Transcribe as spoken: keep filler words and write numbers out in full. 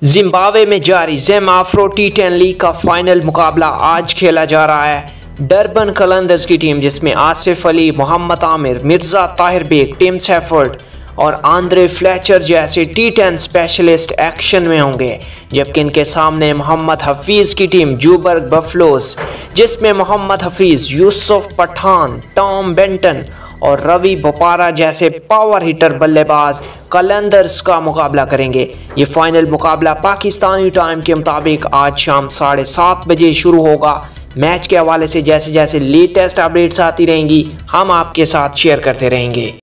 Zimbabwe में जारी Zim Afro T ten league का फाइनल मुकाबला आज खेला जा रहा है। डरबन कलंदर्स की टीम, जिसमें आसिफ अली, मोहम्मद आमिर, मिर्ज़ा ताहिर बेग, टिम सेफर्ड और आंद्रे फ्लेचर जैसे टी टेन स्पेशलिस्ट एक्शन में होंगे, जबकि इनके सामने मोहम्मद हफीज़ की टीम जूबर्ग बफलोस, जिसमें मोहम्मद हफीज़, यूसुफ पठान, टॉम बेंटन और रवि बोपारा जैसे पावर हिटर बल्लेबाज कलंदर्स का मुकाबला करेंगे। ये फाइनल मुकाबला पाकिस्तानी टाइम के मुताबिक आज शाम साढ़े सात बजे शुरू होगा। मैच के हवाले से जैसे जैसे लेटेस्ट अपडेट्स आती रहेंगी, हम आपके साथ शेयर करते रहेंगे।